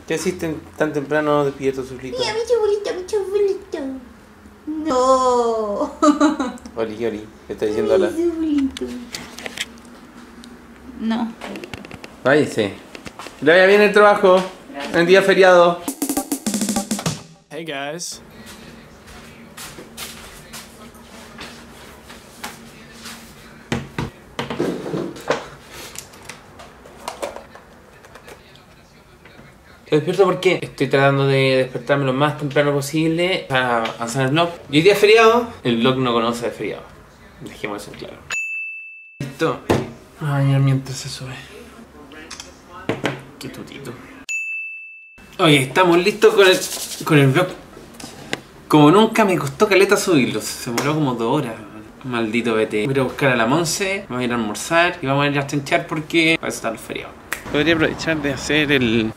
¿Qué hiciste tan temprano despierto, Zulito? Mira, mi chulito. No. Oli, Oli, ¿qué está diciendo hola? No. Váyase. Le vaya bien el trabajo. En día feriado. Hey guys. Estoy despierto porque estoy tratando de despertarme lo más temprano posible para avanzar el vlog. Y hoy día es feriado, el vlog no conoce de feriado. Dejemos eso en claro. Listo. A bañar mientras se sube. Qué tutito. Oye, estamos listos con el vlog. Como nunca me costó caleta subirlo. Se demoró como 2 horas. Maldito vete. Voy a ir a buscar a la Monse, vamos a ir a almorzar y vamos a ir a chanchar porque va a estar el feriado. Podría aprovechar de hacer el...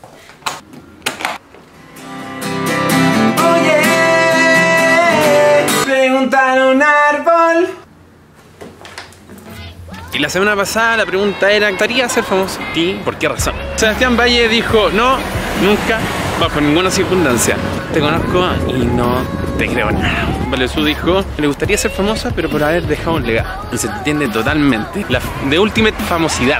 Preguntar a un árbol. Y la semana pasada la pregunta era: ¿gustaría ser famoso? ¿Y por qué razón? Sebastián Valle dijo: no, nunca, bajo ninguna circunstancia. Te conozco y no te creo nada. Valesú dijo que le gustaría ser famosa, pero por haber dejado un legado. Y se entiende totalmente. La de ultimate famosidad.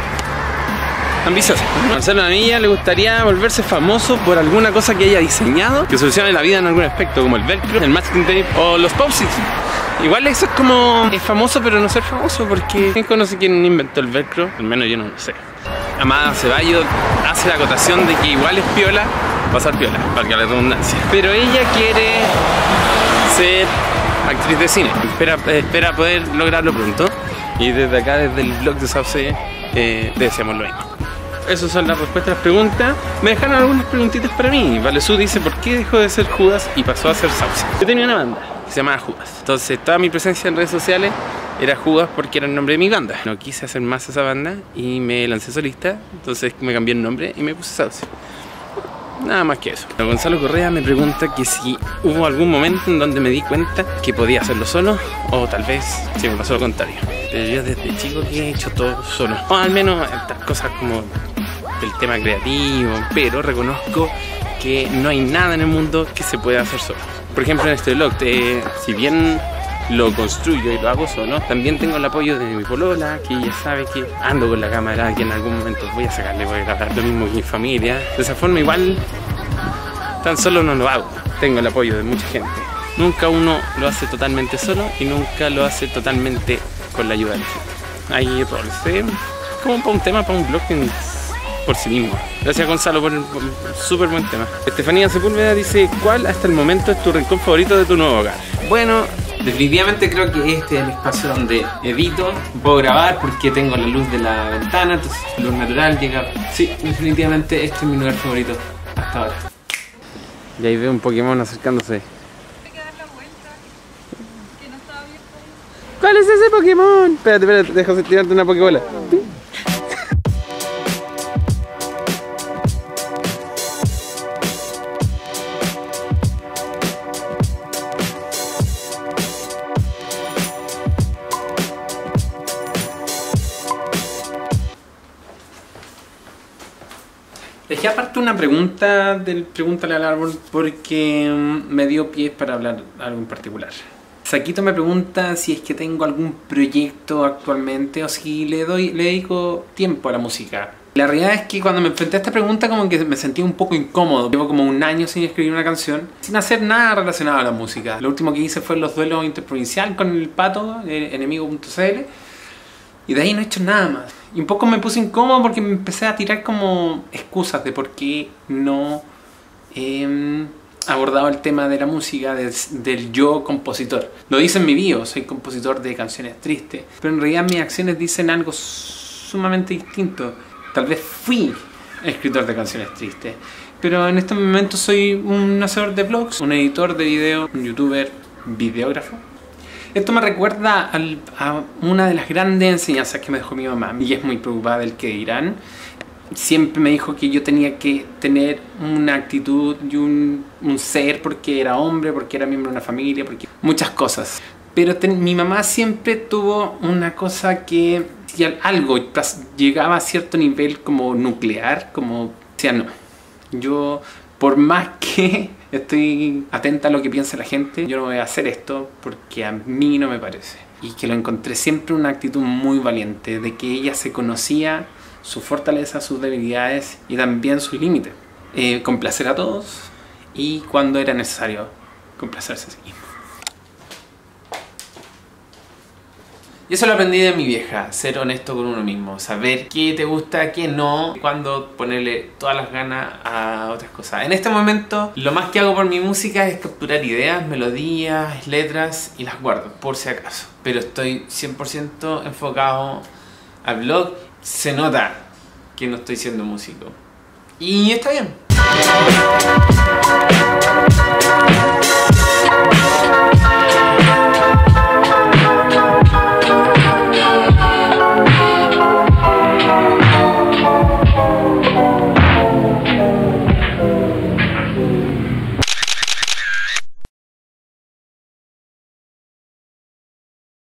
Ambiciosa. Marcelo Navilla le gustaría volverse famoso por alguna cosa que haya diseñado que solucione la vida en algún aspecto, como el velcro, el masking tape o los post-its. Igual eso es como es famoso pero no ser famoso, porque ¿quién conoce quién inventó el velcro? Al menos yo no lo sé. Amada Ceballos hace la acotación de que igual es piola pasar piola, valga la redundancia, pero ella quiere ser actriz de cine. Espera poder lograrlo pronto. Y desde acá, desde el blog de Sauce, deseamos lo mismo. Esas son las respuestas a las preguntas. Me dejaron algunas preguntitas para mí. Valesú dice: ¿por qué dejó de ser Judas y pasó a ser Sauce? Yo tenía una banda que se llamaba Judas. Entonces toda mi presencia en redes sociales era Judas porque era el nombre de mi banda. No quise hacer más esa banda y me lancé solista. Entonces me cambié el nombre y me puse Sauce. Nada más que eso. Gonzalo Correa me pregunta que si hubo algún momento en donde me di cuenta que podía hacerlo solo, o tal vez si me pasó lo contrario. Pero yo desde chico que he hecho todo solo, o al menos estas cosas como el tema creativo, pero reconozco que no hay nada en el mundo que se pueda hacer solo. Por ejemplo, en este vlog, si bien lo construyo y lo hago solo, también tengo el apoyo de mi polola, que ella sabe que ando con la cámara, que en algún momento voy a sacarle, voy a grabar, lo mismo que mi familia. De esa forma igual tan solo no lo hago, tengo el apoyo de mucha gente. Nunca uno lo hace totalmente solo y nunca lo hace totalmente con la ayuda de la gente. Hay roles, como para un tema, para un blog por sí mismo. Gracias, Gonzalo, por el súper buen tema. Estefanía Sepúlveda dice: ¿cuál hasta el momento es tu rincón favorito de tu nuevo hogar? Bueno, definitivamente creo que este es el espacio donde edito, puedo grabar porque tengo la luz de la ventana, entonces luz natural llega. Sí, definitivamente este es mi lugar favorito hasta ahora. Y ahí veo un Pokémon acercándose. Hay que dar la vuelta, que no estaba abierto ahí. ¿Cuál es ese Pokémon? Espérate, déjame tirarte una Pokébola. Dejé aparte una pregunta del Pregúntale al Árbol porque me dio pie para hablar algo en particular. Saquito me pregunta si es que tengo algún proyecto actualmente o si le dedico tiempo a la música. La realidad es que cuando me enfrenté a esta pregunta como que me sentí un poco incómodo. Llevo como 1 año sin escribir una canción, sin hacer nada relacionado a la música. Lo último que hice fue los duelos interprovincial con el Pato, enemigo.cl. Y de ahí no he hecho nada más. Y un poco me puse incómodo porque me empecé a tirar como excusas de por qué no he abordado el tema de la música, del yo compositor. Lo dice en mi bio, soy compositor de canciones tristes. Pero en realidad mis acciones dicen algo sumamente distinto. Tal vez fui escritor de canciones tristes, pero en este momento soy un hacedor de vlogs, un editor de video, un youtuber, videógrafo. Esto me recuerda a una de las grandes enseñanzas que me dejó mi mamá, y es muy preocupada del que dirán. Siempre me dijo que yo tenía que tener una actitud y un ser porque era hombre, porque era miembro de una familia, porque muchas cosas. Pero mi mamá siempre tuvo una cosa que si algo llegaba a cierto nivel como nuclear, como decía no, Yo, por más que estoy atenta a lo que piensa la gente, yo no voy a hacer esto porque a mí no me parece. Y que lo encontré siempre una actitud muy valiente, de que ella se conocía sus fortalezas, sus debilidades y también sus límites. Complacer a todos y cuando era necesario complacerse a sí mismo. Y eso lo aprendí de mi vieja, ser honesto con uno mismo, saber qué te gusta, qué no, cuándo ponerle todas las ganas a otras cosas. En este momento, lo más que hago por mi música es capturar ideas, melodías, letras y las guardo, por si acaso. Pero estoy 100% enfocado al blog. Se nota que no estoy siendo músico. Y está bien.